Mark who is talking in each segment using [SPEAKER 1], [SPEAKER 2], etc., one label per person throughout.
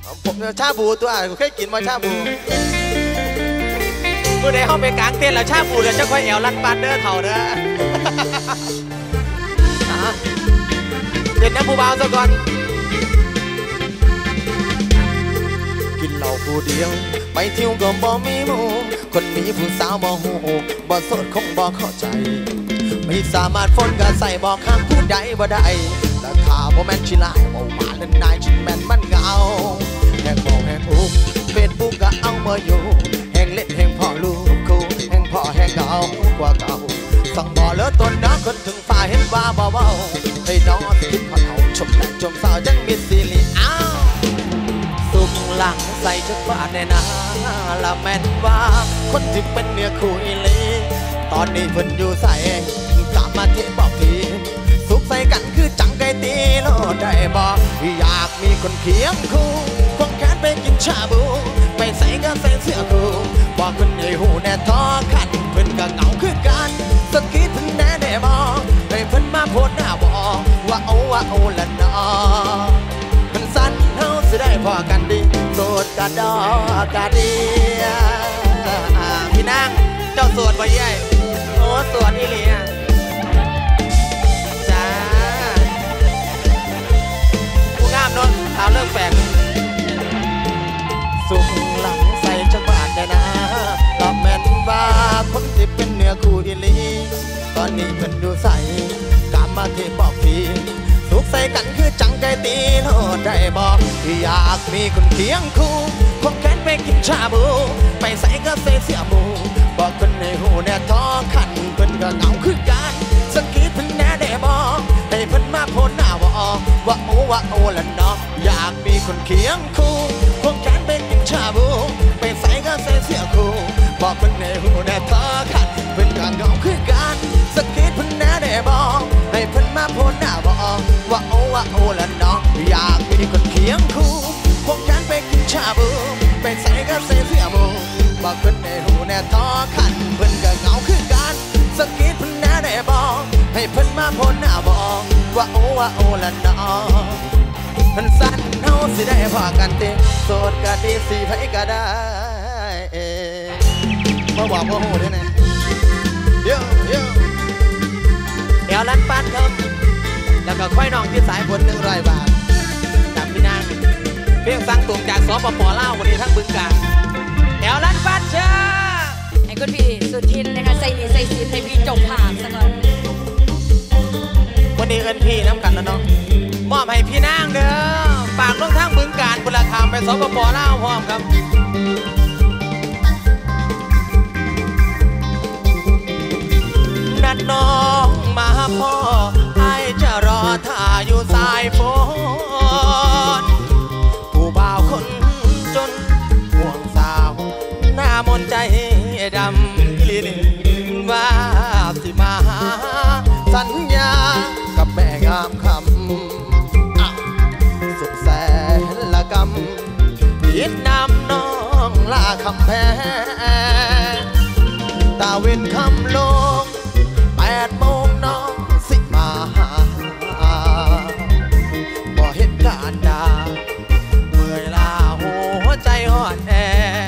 [SPEAKER 1] ผมชาบูตัวเคยกินมาชาบู
[SPEAKER 2] เมื่อใดเขาไปกลางเต้นแล้วชาบูเดี๋ยวจะค่อยแอวลันปันเด้อเถ่าเด้อเป็นน้ำผู้บ่าวซะก่อน
[SPEAKER 1] กินเหล้าผู้เดียวไปเที่ยวก็บ่มีหมู่คนมีผู้สาวบ่หูบ่โสดคงบ่เข้าใจไม่สามารถฝนก็ใส่บ่ข้างผู้ใดบ่ได้แต่ถ้าบ่แม่นชิลายบ่มาเล่นนายชินแม่นมันเงาแหงมองแหงอุกเฟซบุ๊กก็เอามาอยู่แหงเล่นแหงพ่อลูกคู่แหงพ่อแหงเก่ากว่าเก่าสั่งบ่เลิศต้นน้ำคนถึงฟ้าเห็นว่าบ่เบาให้น้องคิดพอเขาชมแต่ชมสาวยังมีสิริอ้าวสุกหลังใส่ชุดบาดในนาละแม่นว่าคนที่เป็นเนื้อคู่อีลีตอนนี้เพิ่นอยู่ใส่กลับมาที่บอกทีสุขใส่กันคือจังไก่ตีโลดได้บอกอยากมีคนเคียงคู่ควงแขนไปกินชาบูไปใส่ก็ใส่เสื้อคู่บอกคนใหญ่หูแน่ท้อขันเพิ่นก็เหงาคือกันสกีเพิ่นแน่ได้บอกให้เพิ่นมาโพสหน้าบอกว่าโอ้ละนอมันสั้นเฮาสิได้พอกันดีโสดกะดอกะดี
[SPEAKER 2] พี่นางเจ้าสวดบ่ยัยโอ้สวดอีหลีจ้าผู้งามเนาะถามเรื่องแปลก
[SPEAKER 1] สุกหลังใส่จักบาทได้นะตอบแม่นว่าคนที่เป็นเนื้อคู่อีลีตอนนี้เพิ่นอยู่ใส่กลับมาที่บอกพี่สุขใส่กันคือจังไก่ตีโลดได้บอกอยากมีคนเคียงคู่ควงแขนไปกินชาบูไปใส่ก็ใส่เสื้อหมูบอกคนในหูแน่ท้อขันเพิ่นก็เหงาคือกันสังกีเพิ่นแน่ได้บอกให้เพิ่นมาโพสหน้าว่าโอ้ละเนาะอยากมีคนเคียงคู่ควงแขนไปกินชาบูไปใส่ก็ใส่เสื้อคู่บอกเพิ่นในหูแน่ท้อขันเพิ่นก็เหงาคือกันสังกีเพิ่นแน่ได้บอกให้เพิ่นมาโพสหน้าว่าโอ้ละเนาะอยากมีคนเคียงคู่ควงแขนไปกินชาบูไปใส่ก็ใส่เสื้อหมูบอกเพิ่นในหูแน่ท้อขันเพิ่นก็เหงาคือกันสังกีเพิ่นแน่ได้บอกให้เพิ่นมาโพสหน้าบอกว่าโอ้ละเนาะมันสั้นเฮาสิได้พอกันติโสดก็ดีสิไผก็ได้บ่บอกบ่ฮู้เด้อนะเดี๋ยว
[SPEAKER 2] แอวลันปันครับแล้วก็ค่อยน้องที่สายผล100 บาทจากพี่นางเพียงสั่งตรงจากสปป.ลาววันนี้ทั้งบึงกาฬแอวลันปันเชิญ
[SPEAKER 3] ไอ้คนพี่สุดทินนะคะใส่ดีใส่สีให้พี่จบผ่านซะก่อน
[SPEAKER 2] วันนี้เอิ้นพี่น้ำกันแล้วเนาะมอบให้พี่นางเด้อฝากลงทางบึงกาฬบุรคามไปสปป.ลาวพร้อมครับ
[SPEAKER 1] นัดน้องมาพ่อให้จะรอท่าอยู่สายฝนผู้บ่าวคนจนห่วงสาวหน้ามนใจดำลิ้นว่าสิมาหาสัญญากับแม่งามคำสุดแสนละกำผิดนำน้องลาคำแพงตาเว้นคำลง8 โมงน้องสิมาหาบ่เห็นการดาเมื่อยลาหัวใจอ่อนแอ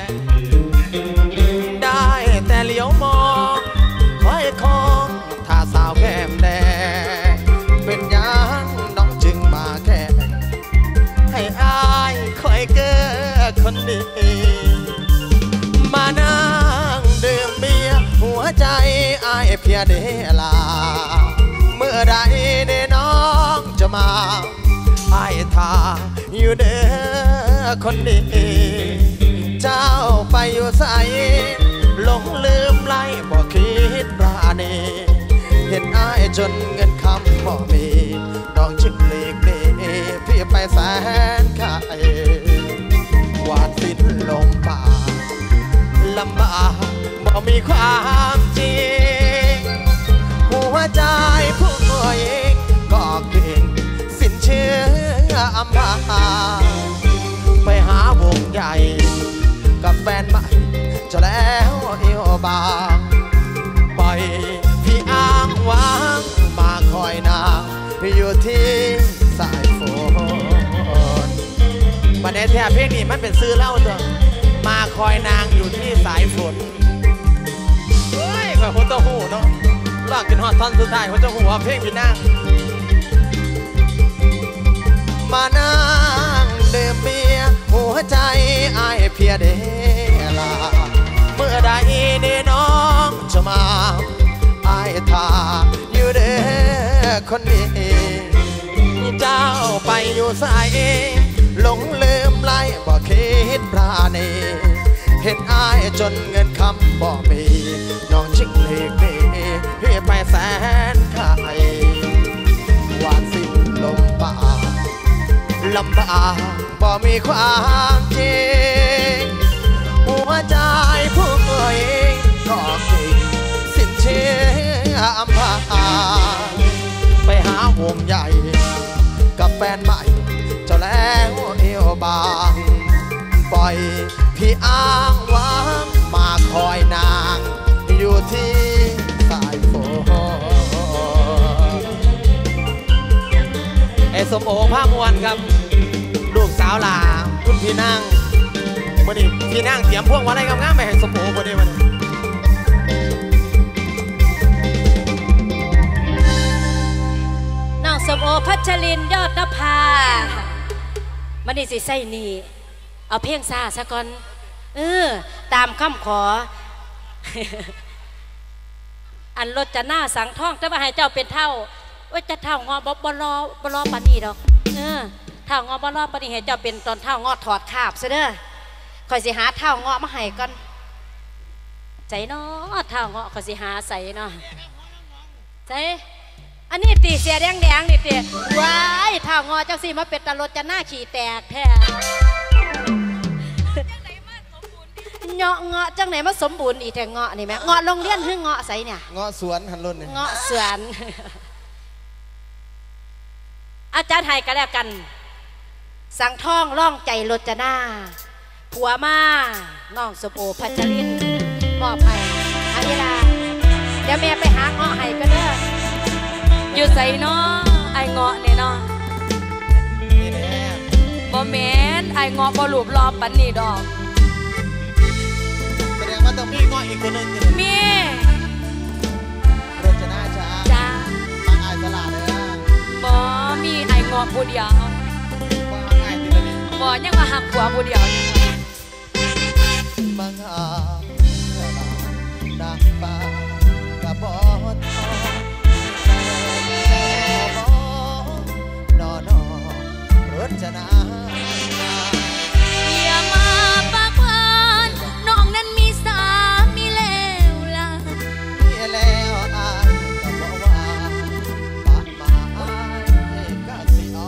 [SPEAKER 1] ได้แต่เลี้ยวมองคอยคองถ้าสาวแก้มแดงเป็นยังน้องจึงมาแค่ให้อายคอยเก้อคนดีมานั่งดื่มเบียร์หัวใจอายเพียเดลาเมื่อใดเด้น้องจะมาอายท่าอยู่เด้อคนดีเจ้าไปอยู่ใสหลงลืมไล่บ่คิดปราณีเห็นอายจนเงินคำบ่มีน้องจึงหลีกหนีพี่ไปแสนไกลวาดสิ้นลมป่าลำบากบ่มีความจริงหัวใจผู้หญิงก็เก่งสิ้นเชื่ออำลาไปหาวงใหญ่กับแฟนใหม่จะแล้วเอวบางปล่อยพี่อ้างว้างมาคอยนางอยู่ที่สายฝน
[SPEAKER 2] บัดนี้แท้ละเพลงนี้มันเป็นซื้อเล่าตัวมาคอยนางอยู่ที่สายฝนเฮ้ยกับคนเจ้าหูเนาะลากกินฮอดท่อนสุดท้ายคนเจ้าหูว่าเพลงพี่นาง
[SPEAKER 1] มานั่งดื่มเบียร์หัวใจอายเพียเดลาเมื่อใดเดน้องจะมาอายทาอยู่เด้อคนนี้
[SPEAKER 2] เจ้า
[SPEAKER 1] ไปอยู่สายเองหลงลืมไล่บ่คิดปราณีเห็นอายจนเงินคำบ่มีน้องชิงเลกดีพี่ไปแสนไกลหวานสิ้นลมป่าลำบากบ่มีความจริงหัวใจผู้เองก็เก่งสิ้นเชื่ออำพาไปหาวงใหญ่กับแฟนใหม่เจ้าแล้วเอวบางปล่อยพี่อ้างหวังมาคอยนางอยู่ที่สายฝน
[SPEAKER 2] ไอ้สมโอผ้ามวนครับลูกสาวลาคุณพี่นั่งวันนี้พี่นั่งเตรียมพวงมาลัยงามๆไปให้สมโอวันนี้วัน
[SPEAKER 3] น้องสมโอพัชรินยอดนภามันนี่สิใส่นี่เอาเพลงซาซะก่อนตามคำขอ อันรถจะหน้าสังท่องจะมาให้เจ้าเป็นเท่าว่าจะเท่างอบรอปานี่ดอกเท่างอบรอปานี่ให้เจ้าเป็นตอนเท่างอถอดคาบซะเด้อคอยสิหาเท่างอมาให้ก่อนใจเนาะเท่างอคอยสิหาใส่เนาะใจอันนี้ตีเสียแดงนี่ตีว้ายเท่างอจังสิมาเป็นตลดจะหน้าขี่แตกแท้เงาะจังไหนมาสมบูรณ์อีแต่เงาะนี่แม่เงาะโรงเรียนหรือเงาะใส่เนี่ย
[SPEAKER 1] เงาะสวนหันรุ่นเนี่ย
[SPEAKER 3] เงาะสวนอาจารย์ไทยก็แล้วกันสังท่องร่องใจรจนาผัวมาน้องสมโอพัชรินมอบให้อันนี้ล่ะเดี๋ยวแม่ไปหาเงาะให้ก็เด้ออยู่ใส่เนาะไอเงาะเนี่ยเนาะ
[SPEAKER 1] นี่แน่
[SPEAKER 3] บ่แม่นไอเงาะบ่หลูบรอบปันนี่ดอก
[SPEAKER 1] แสดงว่าต้องมีเงาะอีกตัวนึง
[SPEAKER 3] มี
[SPEAKER 1] รจนาจ้าบางไอตลาดเลย
[SPEAKER 3] บ่มีไอเงาะผู้เดียว
[SPEAKER 1] ว่าไงทีละนิด
[SPEAKER 3] บ่ยังมาหักผัวผู้เดียว
[SPEAKER 1] บางอาดักปากกะบ่ทอนรจนา
[SPEAKER 3] อย่ามาปากหวานน้องนั้นมีสามีแล้วล่ะ
[SPEAKER 1] มีแล้วอายก็บอกว่าปากมาอายก็สิเอา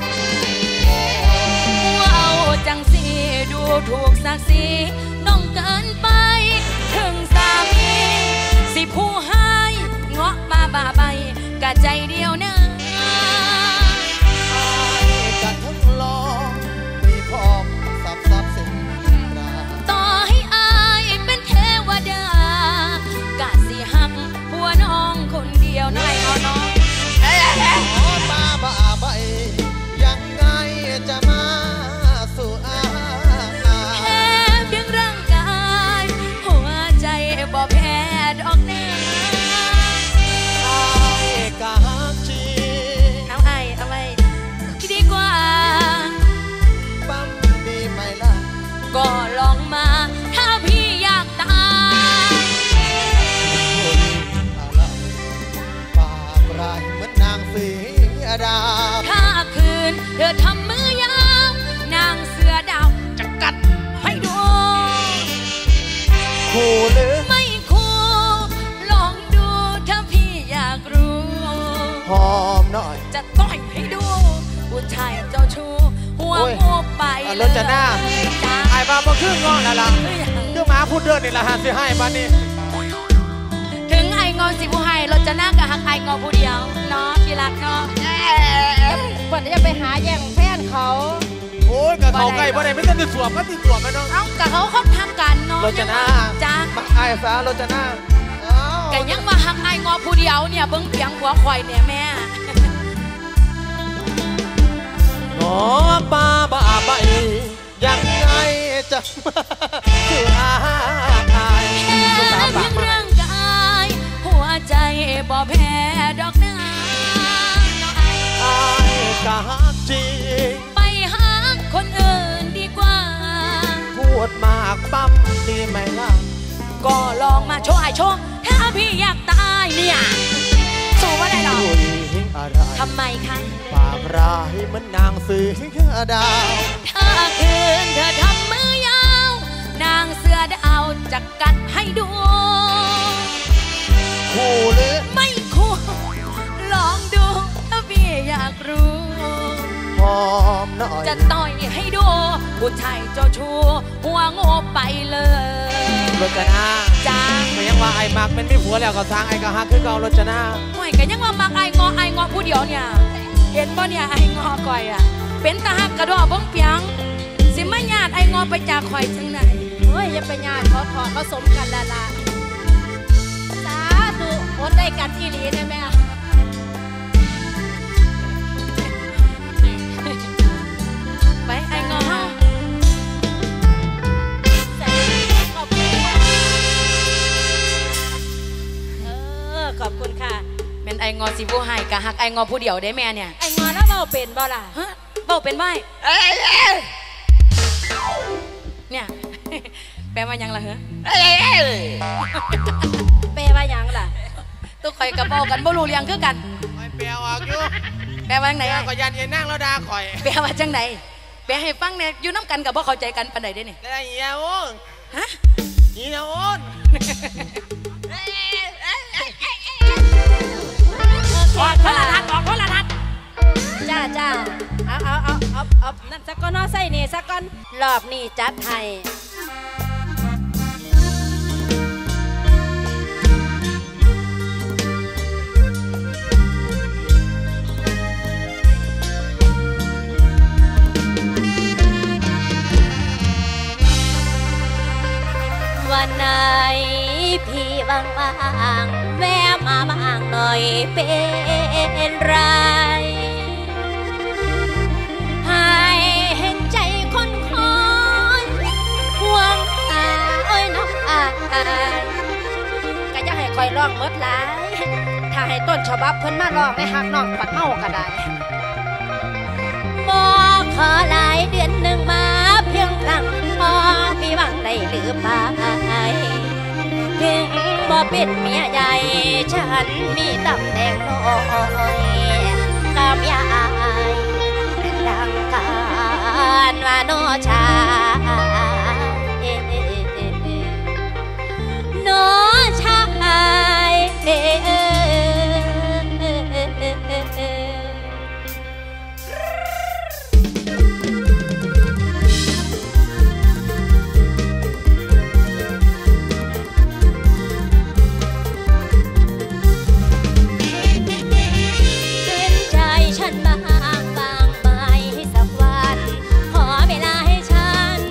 [SPEAKER 3] ว้าวจังสิดูถูกศักดิ์ศรีน้องเกินไปถึงสามีสิผู้ให้เงาะมาบ่าใบกะใจเดียวนะ
[SPEAKER 1] กันทั้งลองมีพร้อมสับสิน
[SPEAKER 3] ต่อให้อายเป็นเทวดากะสิหักหัวน้องคนเดียวน้อยน้อง
[SPEAKER 1] มาบ่าใบยังไงจะมาสู่อา
[SPEAKER 3] แค่เพียงร่างกายหัวใจบ่แพ้ดอกเนื้อ
[SPEAKER 1] อายกะฮักจี
[SPEAKER 3] เอาไว้ดีกว่า
[SPEAKER 1] ปั๊มดีไหมล่ะ
[SPEAKER 3] ก็ลองมาถ้าพี่อยากตาย
[SPEAKER 1] อะไรปากรายเหมือนนางเสือดาว
[SPEAKER 3] ถ้าคืนเธอทำมือยาวนางเสือดาวจะกัดให้ดู
[SPEAKER 1] คู่หรือ
[SPEAKER 3] ไม่คู่ลองดูถ้าพี่อยากรู้
[SPEAKER 1] หอมหน่อย
[SPEAKER 3] จะต่อยให้ดูผู้ชายเจ้าชู้หัวโง่ไป
[SPEAKER 2] รถจะหน้าไอ้บ้ามาครึ่งงอนอะไรคือหมาพูดเดินนี่ละฮะสิให้บ้านนี้
[SPEAKER 3] ถึงไอ้งอนสิผู้ให้รถจะหน้ากับหักไอ้งอผู้เดียวเนาะพี่รักเนาะก่อนจะไปหาแย่งแฟนเขา
[SPEAKER 2] โอ้ยกับเขาไก่บ่ได้ไม่ต้องติดสวมก็ติดสวมไหมน้อง
[SPEAKER 3] เอ้ากับเขาทำกันเนาะ
[SPEAKER 2] รถจะหน้า
[SPEAKER 3] จ้า
[SPEAKER 2] ไอ้สารถจะหน้า
[SPEAKER 3] แกยังมาหักไอ้งอผู้เดียวเนี่ยเบิ้งเพียงหัวควายเนี่ยแม่
[SPEAKER 2] งอป้าบ่าใบ
[SPEAKER 1] ยังไงจะคืออาย
[SPEAKER 3] แค่
[SPEAKER 1] สุดสาว
[SPEAKER 3] เพี
[SPEAKER 1] ปาย ก
[SPEAKER 3] ง
[SPEAKER 1] มา
[SPEAKER 3] ร่างกายหัวใจบ่แพ้ดอกนา
[SPEAKER 1] อายกะฮักจริง
[SPEAKER 3] ไปหาคนอื่นดีกว่า
[SPEAKER 1] พูดมากปั๊มดีไหมล่ะ
[SPEAKER 3] ก็ลองมาโชว์ไอโชว์ถ้าพี่อยากตายเนี่ยสู้ว่าได้หรอ
[SPEAKER 1] ผู้หญิงอะไร
[SPEAKER 3] ทำไมคะ
[SPEAKER 1] ปากร้ายเหมือนนางเสือดาว
[SPEAKER 3] ถ้าคืนเธอทำมือยาว นางเสือดาวจะกัดให้ดู
[SPEAKER 1] คู่หรือ
[SPEAKER 3] ไม่คู่ลองดูถ้าพี่อยากรู้
[SPEAKER 1] หอมหน่อย
[SPEAKER 3] จะต่อยให้ดูผู้ชายเจ้าชู้หัวโง่ไปเลย
[SPEAKER 1] รจนา
[SPEAKER 3] จ้า
[SPEAKER 1] ไม่ยังว่าไอ้มักเป็นไม่ผัวแล้วก็สร้างไอ้กะฮักคือเก่ารจนา
[SPEAKER 3] ห่วยก็ยังว่ามักไองอผู้เดียวเนี่ย เห็นบ่เนี่ยไองอก่อยอ่ะ เป็นตาหักกระดอบ้องเปียง สิมาญาติไองอไปจากข่อยจังไหนเฮ้ยอย่าไปญาติเขาถอดเขาสมกันละละสาธุอดได้กันที่หลีได้ไหมอ่ะไปไองอเฮาขอบคุณขอบคุณค่ะเป็นไองอสิผู้ให้กะหักไองอผู้เดียวได้แม่เนี่ยไองอแล้วเบาเป็นบ่ล่ะฮะเบาเป็นไหมเนี่ย แปลว่ายังล่ะเหรอแปลว่ายังล่ะตุ๊กข่อยกับเบากันบ่รู้เรื่องคือกัน
[SPEAKER 1] ไม่เปลี่ยวออกอยู่
[SPEAKER 3] แปลว่าจังไหน
[SPEAKER 1] แปลก็ยันยันนั่งแล้วด่าข่อย
[SPEAKER 3] แปลว่าจังไหนแปลให้ฟังเนี่ยอยู่น้ำกันกับบ่เข้าใจกันปานใดเด้นี่
[SPEAKER 1] ได้เหี้ยโอน
[SPEAKER 3] ฮะ
[SPEAKER 1] เหี้ยโอน
[SPEAKER 3] ออกโทรทัศน์ออกโทรทัศน์จ้าจ้าเอานั่นสักก้อนใส่นี่สักก้อนรอบนี้จัดให้วันไหนพี่ว่างๆแวะมาบ้างหน่อยเป็นไรให้เห็นใจคนคอยห่วงตาเอ้ยน้องอายก็อยากให้คอยร้องเมิดหลายถ้าให้ต้นฉบับเพิ่นมาร้องในหักน้องปัดเมาก็ได้บอกขอหลายเดือนหนึ่งมาเพียงครั้งพอพี่หวังได้หรือเปล่าถึงบ่เป็นเมียใหญ่ฉันมีตำแหน่งน้อยกับยายดังการว่าโนชายโนชายฉันบางไหมสักวันขอเวลาให้ฉัน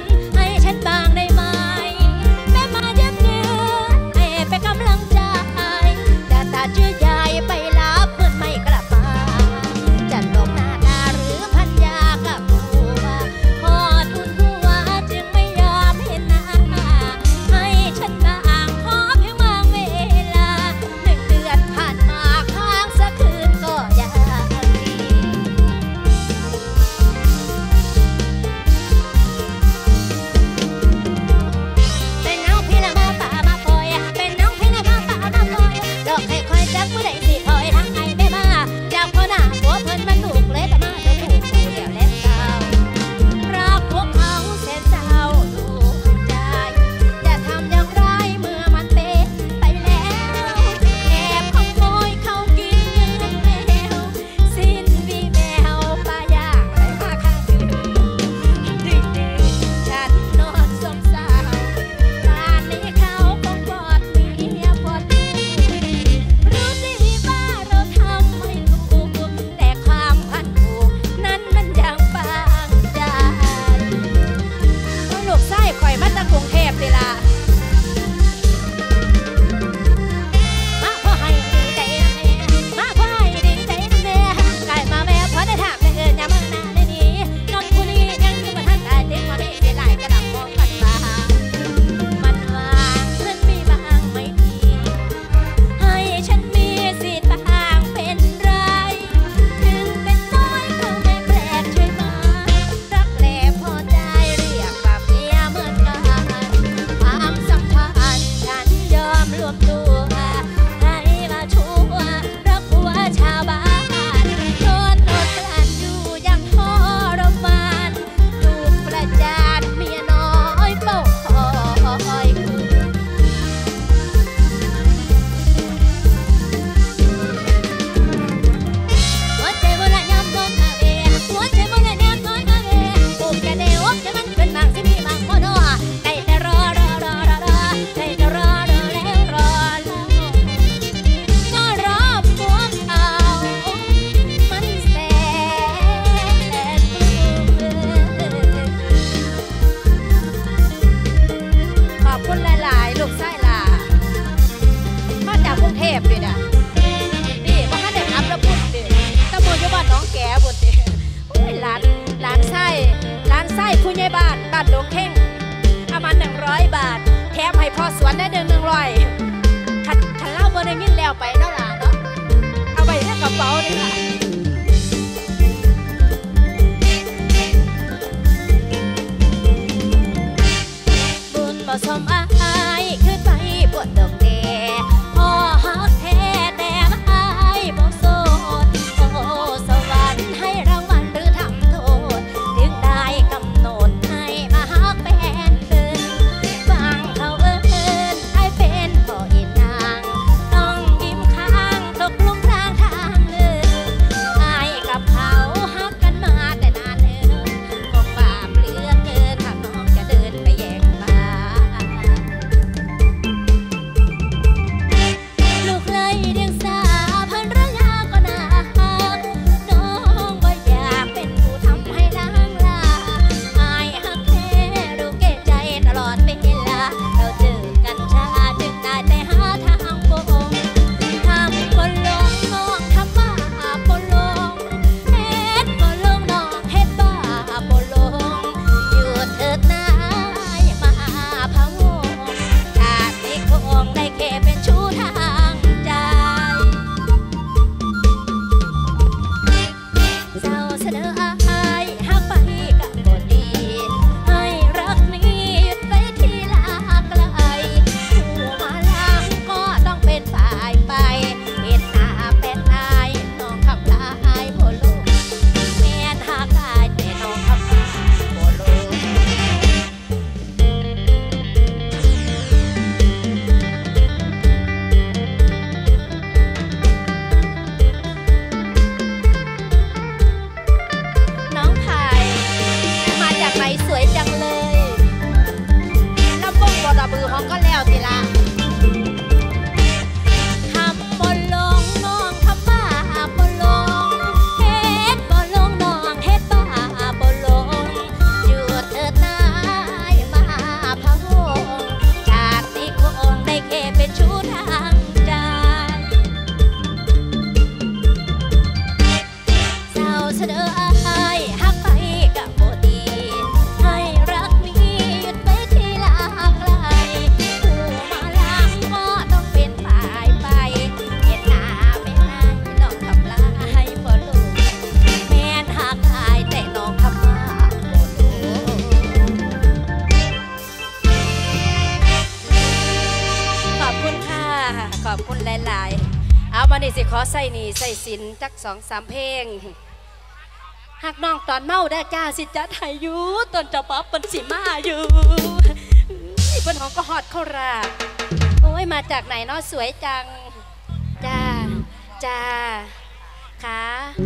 [SPEAKER 3] บ้านหลวงเข่งเอามา100 บาทแถมให้พ่อสวนได้100ขันเล่าเบอร์ได้ยินแล้วไปเนาะล่ะเนาะเอาไปในกระเป๋าเลยค่ะบุญบ่สมอายขึ้นไปปวดดอกแดพ่อฮักแท้แต่อายบ่โสดโอ้สวรรค์ให้รางวัลหรือทำโทษถึงได้กำหนดให้มาฮักแฟนเดินฟังเขาเอิ้นไอ้เป็นพ่ออีนางต้องยิ้มข้างตกลุมทางเดินอายกับเขาฮักกันมาแต่นานเนิ่นคงบาปเหลือเกินถ้าน้องจะเดินไปแย่งมาลูกเลยเดียงสาภรรยาก็น่าฮักน้องบ่อยากเป็นผู้ทำให้ล้างลาอายฮักแท้รู้แก่ใจตลอดเวลาเราเจอกันช้าจึงได้แต่หาทางโป่งทำบ่ลงน้องทำบ้าบ่ลงเฮ็ดบ่ลงน้องเฮ็ดบ้าบ่ลงหยุดเถิดนะอย่ามาพะวงชาตินี้คงได้แค่เป็นชู้ทางใจเจ้าเสนออายหักไปกับบ่ดีให้รักนี้หยุดไปที่ลาไกลผู้มาลังก็ต้องเป็นฝ่ายไปเห็นหน้าเป็นอายน้องขับลายบ่ลงแม่นหากอายแต่น้องขับลายบ่ลงน้องไผ่มาจากไหนสวยจังเลยลำบงบ่ระบือห้องก็แล้วสิละทำบ่ลงน้องทำบ้าบ่ลงเฮ็ดบ่ลงน้องเฮ็ดบ้าบ่ลงหยุดเถิดนะอย่ามาพะวงชาตินี้คงได้แค่เป็นชู้ทางใจเจ้าเสนออายหักไปกับบ่ดีให้รักนี้หยุดไปที่ลาไกลผู้มาลังก็ต้องเป็นฝ่ายไปเห็นหน้าไม่ได้น้องทำลายบ่ลงแม่นหากอายแต่น้องทำมาบ่ลงขอบคุณค่ะขอบคุณหลายๆเอามานี่สิขอใส่หนี่ใส่สินจัก2-3 เพลงหักน้องตอนเมาได้จ้าสิจัดให้อยู่ตอนจะป๊อปเป็นสิมาอยู่เพิ่นห้องก็ฮอดเข้าราโอ้ยมาจากไหนเนาะสวยจังจ้าจ้าขา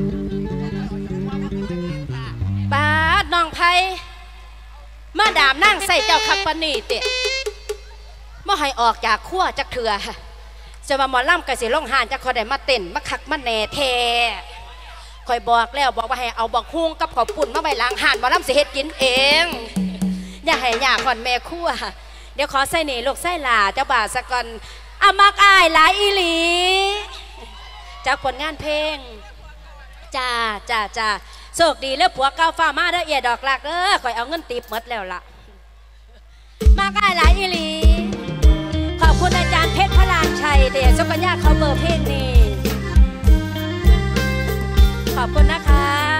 [SPEAKER 3] ป้าดน้องไพมาดามนั่งใส่เจ้าคักปานนี่เตะบ่ให้ออกจากขั้วจักเถื่อจะมาหมอล่ำกะสิลงหานจักขอได้มาเต้นมาคักมาแหน่แท้คอยบอกแล้วบอกว่าให้เอาบักฮุ้งกับข้าวปุ้นมาไว้ล้างหานหมอล่ำสิเฮ็ดกินเองอย่าให้ยากก่อนแม่ครัวเดี๋ยวขอใส่หนี่ลูกใส่หลาเจ้าบ่าวสะก่อนอามักอายหลายอีหลีจากผลงานเพลงจ้าจ้าจ้าโชคดีแล้วผัวเก่าฟ้ามาเด้อเอียดอกหลักเด้อคอยเอาเงินติบหมดแล้วล่ะมักอายหลายอีหลีขอบคุณอาจารย์เพชรพลานชัยเดชสุกัญญาเขาเบอร์เพลงนี้ขอบคุณนะคะ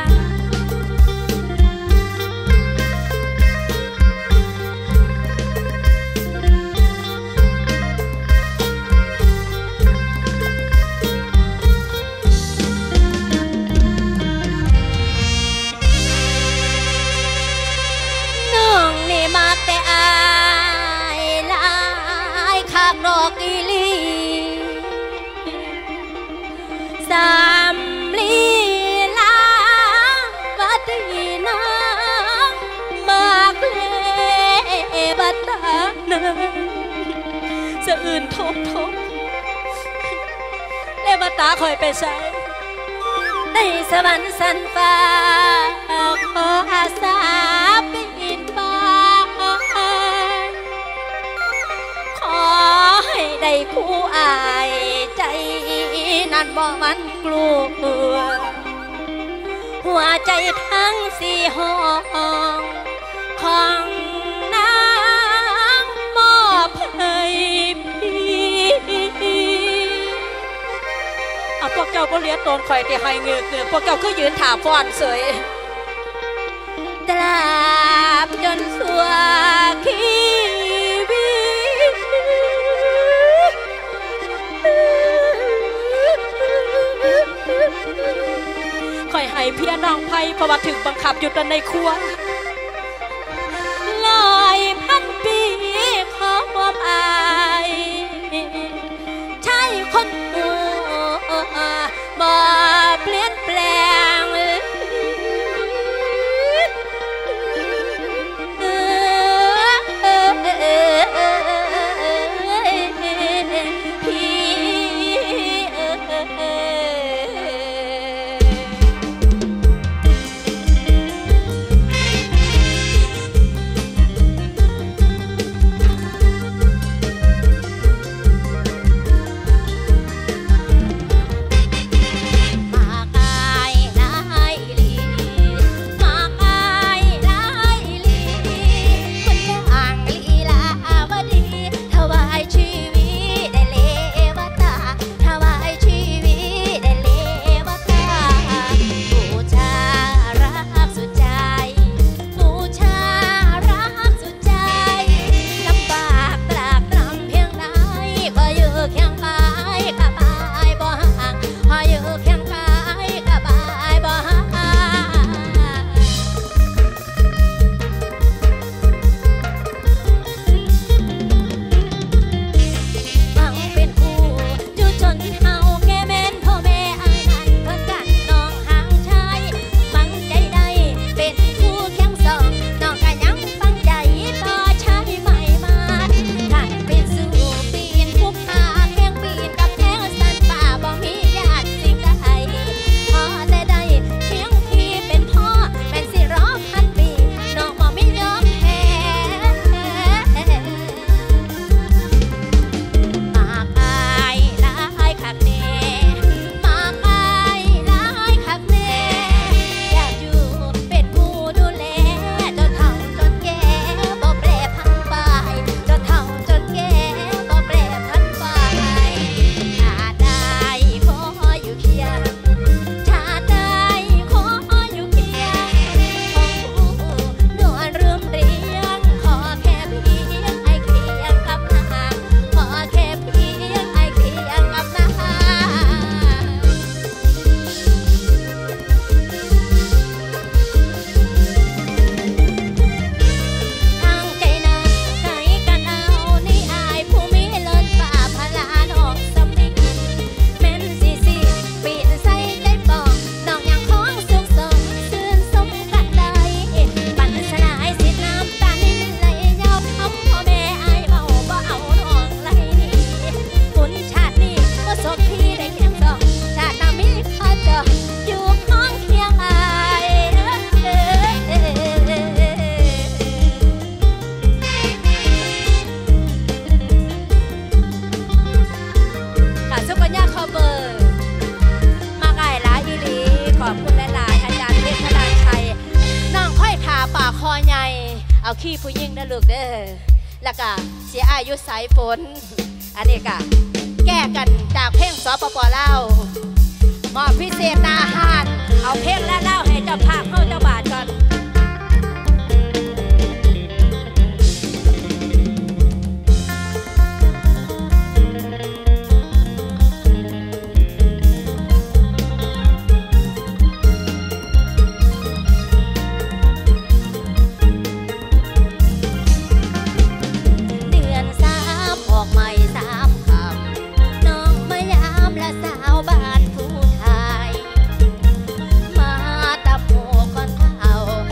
[SPEAKER 3] สะอื่นทบแล้วมาตาคอยไปใช้ในสวรรค์สันฟ้าขออาสาปีนป่าขอให้ได้คู่อายใจนั้นบ่มันกลัวหัวใจทั้งสี่ห้องของเลี้ยตนข่อยที่ให้เงือกพวกเจ้าคือยืนถาฟ้อนเสยตราบจนสัวชีวิตข่อยให้เพียน้องไผ่เพราะว่าถึงบังคับอยู่แต่ในครัวลอยพันปีขอความอายใช่คนหัวบ่เปลี่ยนแปลงเอาขี้ผู้ยิ่งนะลูกเด้อแล้วก็เสียอายุสายฝนอันนี้ก็แก้กันจากเพลงสปป.ลาวมอบพิเศษนาหารเอาเพลงแล้วเล่าให้เจ้าภาพเข้าเจ้าบาทก่อน
[SPEAKER 4] มาตะโพก่อนเขา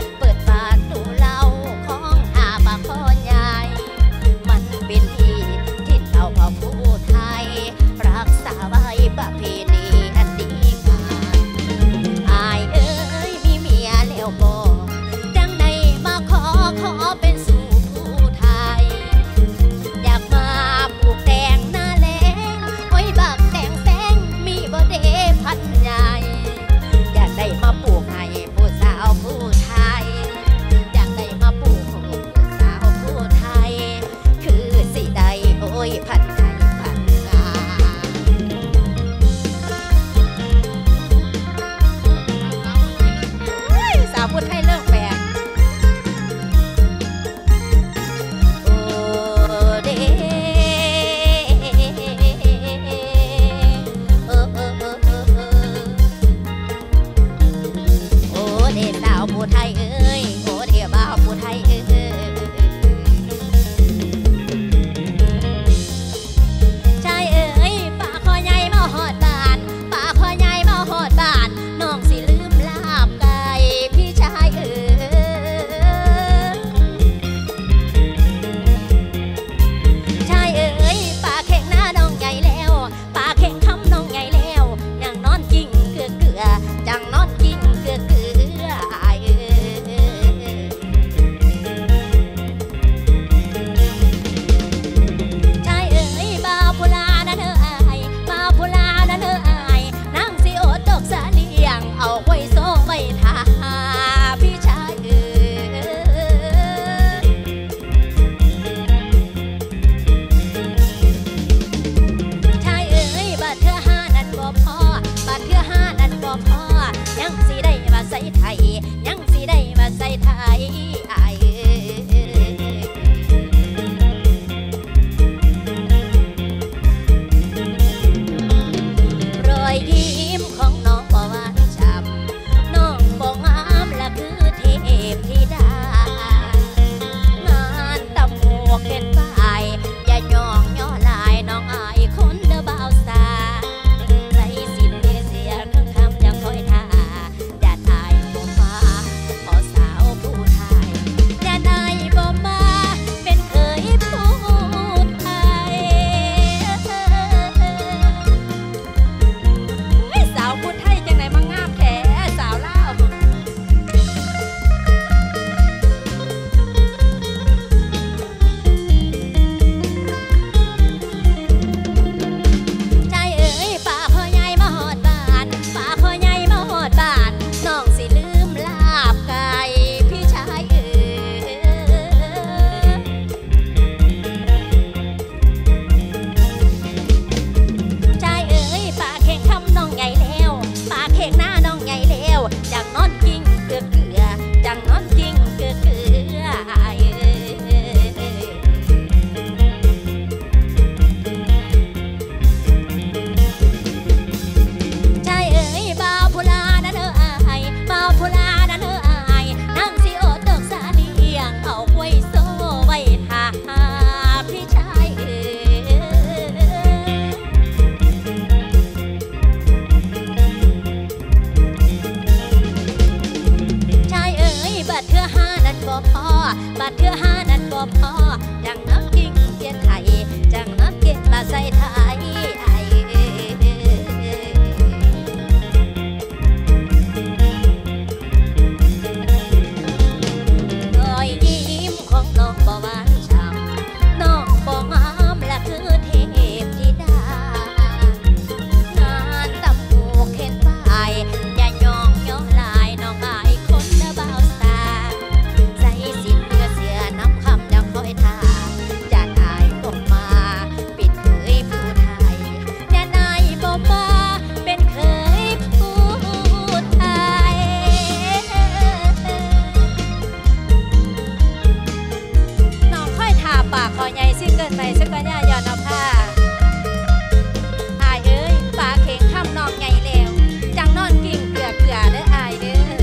[SPEAKER 3] ปากคอใหญ่ซิ่งเกินไปซึ่งก็ย่ายอนเอาผ้าอายเอ้ยปากเข่งข้ามนองใหญ่แล้วจังนอนกิ่งเกลือเด้ออายเด้อ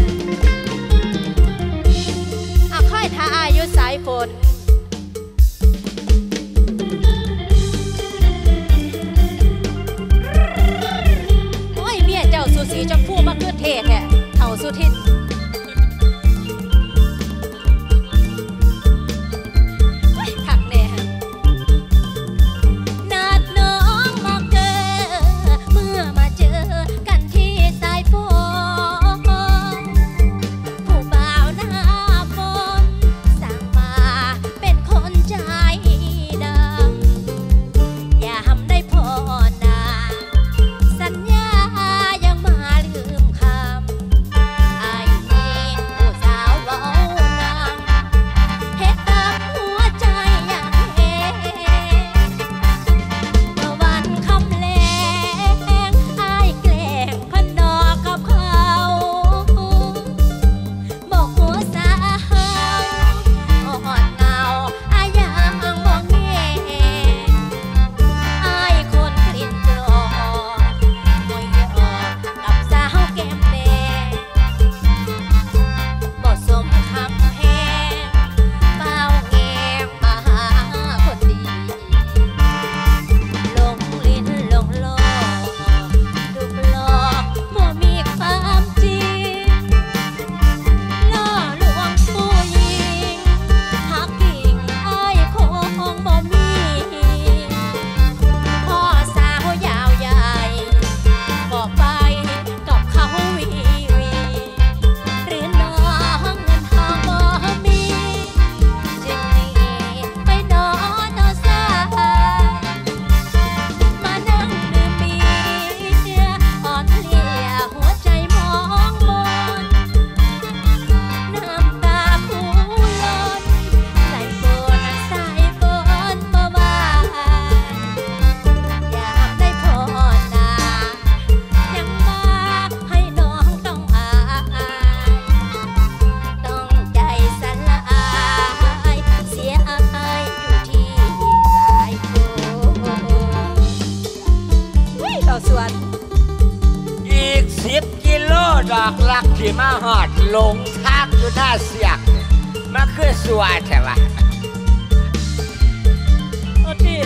[SPEAKER 3] เอาค่อยท่าอายุสายฝนโอ้ยเมียเจ้าสุสีจมพูมาคือเทศแท้เท่าสุทิน
[SPEAKER 4] ดอกลักที่มาหอดลงทางอยู่หน้าเสียกมาคือสวยใช่ปะ
[SPEAKER 3] โอ้ดี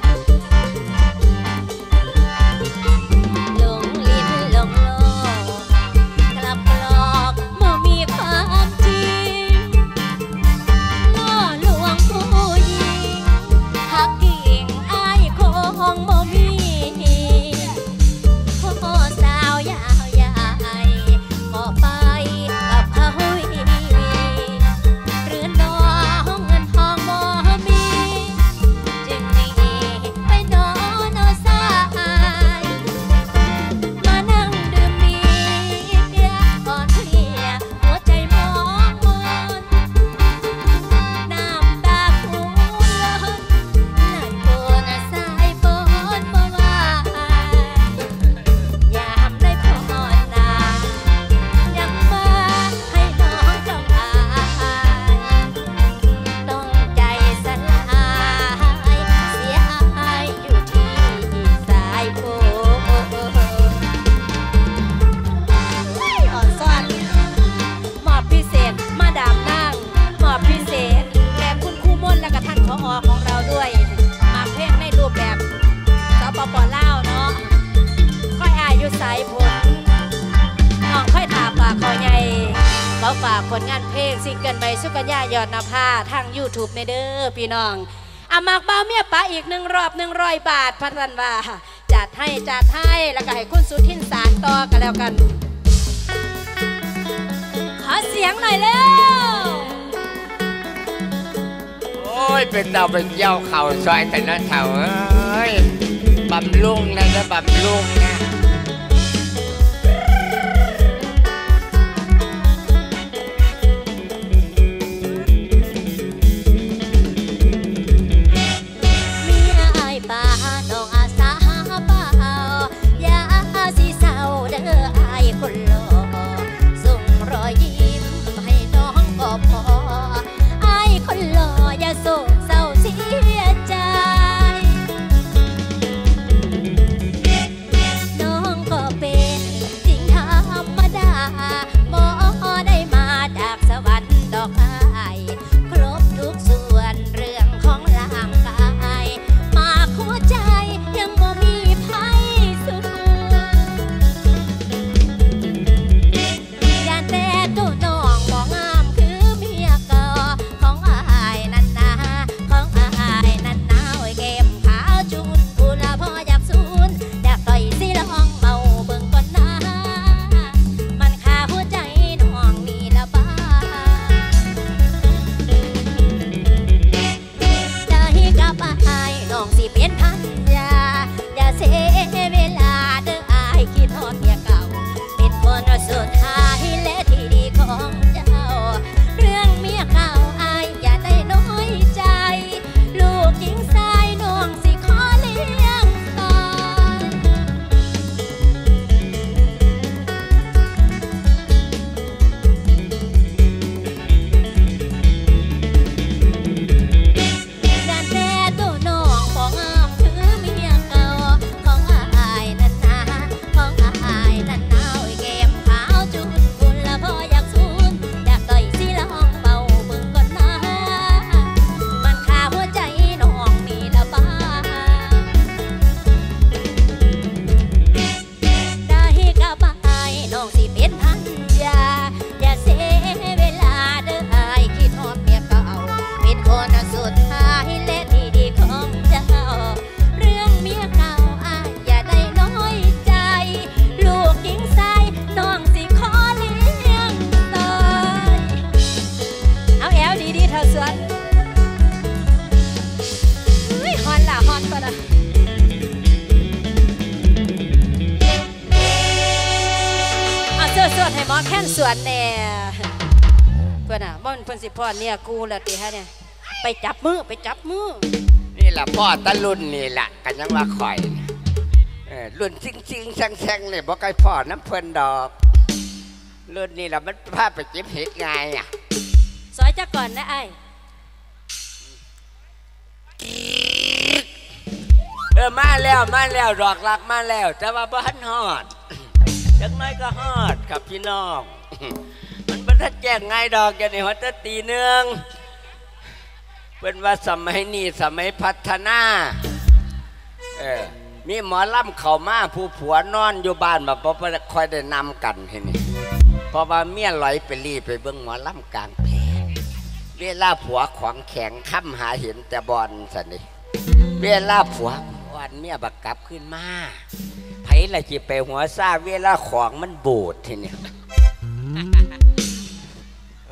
[SPEAKER 3] ลงลิ้นลงโลกลับกลอกบ่มีความจริงล่อลวงผู้หญิงหักกิ่งอายคงบ่มีพ่อสาวยาวใหญ่ก็ไปกับเขาหรือน้องเงินทองบ่มีจึงหนีไปนอนเอาสายมานั่งดื่มเบียร์ก่อนเพลียหัวใจมองมนน้ำตาคูล้นนั่นโกนสายฝนบ่ว่ายามได้พอนายังมาให้น้องต้องอายต้องใจสลายเสียอายอยู่ที่สายฝนอ่อนซ่อนมอบพิเศษมาดามนางมอบพิเศษแก่คุณครูมนและก็ท่านผอ.ของเราด้วยมาเพลงในรูปแบบสปป.ลาวเนาะค่อยอายอยู่สายฝนน้องค่อยถาปากคอใหญ่เขาฝากผลงานเพลงซิงเกิลใบสุกัญญายอดนภาทาง YouTube ในเด้อพี่น้องอามากเบาเมียปะอีก1 รอบ100 บาทพันวันว่าจัดให้แล้วก็ให้คุณสุทินสารต่อกันแล้วกันขอเสียงหน่อยเร็ว
[SPEAKER 4] โอ้ยเป็นดาวเป็นเย้าเข่าซอยแต่นั้นเท่าเอ้ยบำรุงนะจะบำรุงนะ
[SPEAKER 3] โศกเศร้าชีองสิเป็นพันยาอย่าเสียเวลาเด้ออายคิดฮอดเมียเก่าเป็นคนสุดท้ายและที่ดีของเจ้าเรื่องเมียเก่าอายอย่าได้น้อยใจลูกหญิงชายน้องสิขอเลี้ยงต่อด้านแต่ตัวน้องบ่งามคือเมียเก่าของอายนั่นนะของอายนั่นนะโอ้ยแก้มขาวจุนบุญละพออยากสูนอยากต่อยสิลองเบาเบิ่งก่อนนะมันฆ่าหัวใจน้องมีละบ้าได้กับอายน้องสิเป็นพันยาอย่าเสียเวลาเด้ออายคิดฮอดเมียเก่าเป็นคนสุดท้ายและที่ดีของเจ้าเรื่องเมียเก่าอายอย่าได้น้อยใจลูกหญิงชายน้องสิขอเลี้ยงต่อเอาแอวดีๆเธอสวนเฮ้ยฮอนล่ะฮอนปะนะเอาเสื้อสวดให้หมอแค้นสวนแน่เพื่อนอ่ะมันเพิ่นสิพ่อเนี่ยกูละตีฮะเนี่ยไปจับมือไปจับมือ
[SPEAKER 4] นี่แหละพ่อตะลุ่นนี่แหละกันยังว่าข่อยนะรุ่นจริงๆแซงๆเลยบอกไอ้พ่อน้ำเพลินดอกรุ่นนี่แหละมันพาไปเก็บเห็ดไงอ่ะ
[SPEAKER 3] ซอยจะก่อนนะไอ้
[SPEAKER 4] มาแล้วดอกรักมาแล้วแต่ว่าบ้านฮอดจังน้อยก็ฮอดครับพี่น้อง มันบ่ทันแจ้งไงดอกแกนี่ฮอดแต่ตีหนึ่งเป็นว่าสมัยนี้สมัยพัฒนามีหมอล่ำเข้ามาผู้ผัวนอนอยู่บ้านแบบบ่ค่อยได้นำกันทีนี้เพราะว่าเมียลอยไปรีไปเบิ่งหมอล่ำกลางแพงเวลาผัวขวางแข็งค่ำหาเห็นแต่บอลสันนี่เวลาผัววันเมียบักกลับขึ้นมาไผละจิไปหัวซ่าเวลาของมันบูดทีนี้